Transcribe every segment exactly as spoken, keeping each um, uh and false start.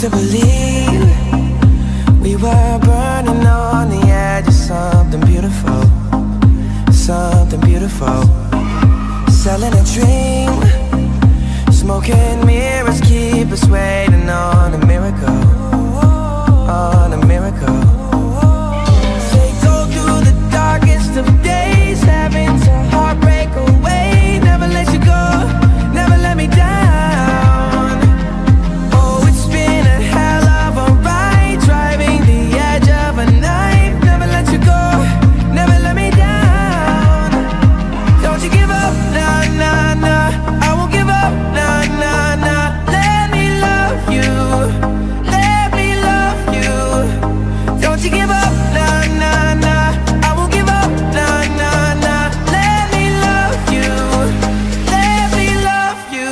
used to believe we were burning on the edge of something beautiful, something beautiful. Selling a dream, smoking mirrors keep us waiting on a miracle, on a miracle. They go through the darkest of days, having to heartbreak away. Never let you go, never let me down. Oh, it's been a hell of a ride, driving the edge of a knife. Never let you go, never let me down. Don't you give up, nah, nah, nah. I won't give up, nah, nah, nah. Let me love you, let me love you. Don't you give up, nah, nah, nah. I won't give up, nah, nah, nah. Let me love you, let me love you.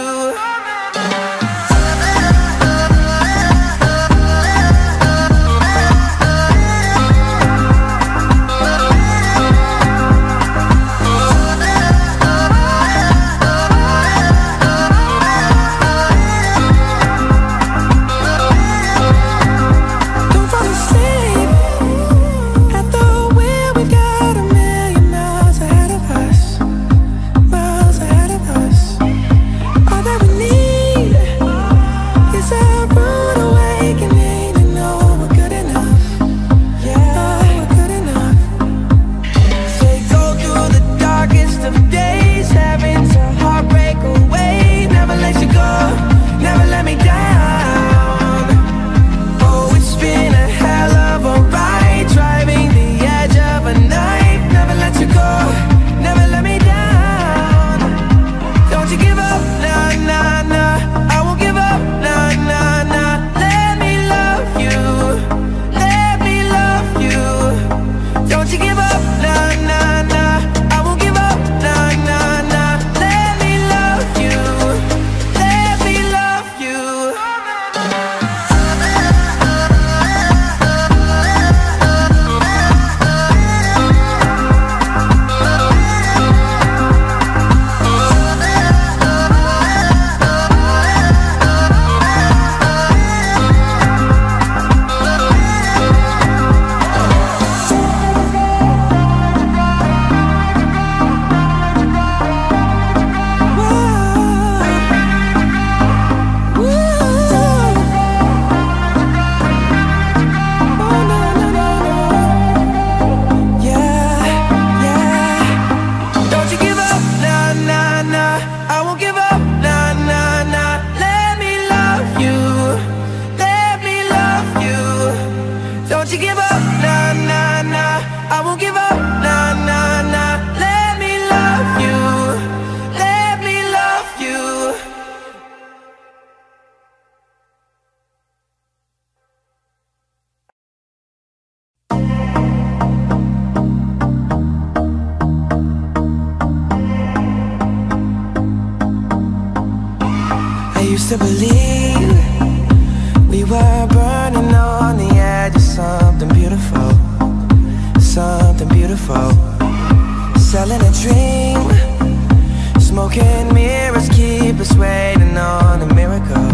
Don't fall asleep at the wheel. We've got a million miles ahead of us, miles ahead of us. All that we need is a rude awakening to know we're good enough. Yeah, we're good enough. They go through the darkest of days, having to heartbreak away. Never let you go, never let me down. Oh, it's been a hell of a ride, driving the edge of a knife. Never let you go, never let me down. Don't you give up, nah, nah, nah. I won't give up, nah, nah, nah. Let me love you, let me love you. Don't you give up, nah, nah, nah. I won't give up, nah, nah, nah. Let me love you, let me love you. Don't you give up, nah, nah, nah. I won't give up, nah, nah, nah. Let me love you, let me love you. Don't you give up, nah, nah, nah. I won't give up, nah, nah, nah. Let me love you, let me love you. I used to believe we were burning on the edge of something beautiful, something beautiful. Selling a dream, smoking mirrors keep us waiting on a miracle,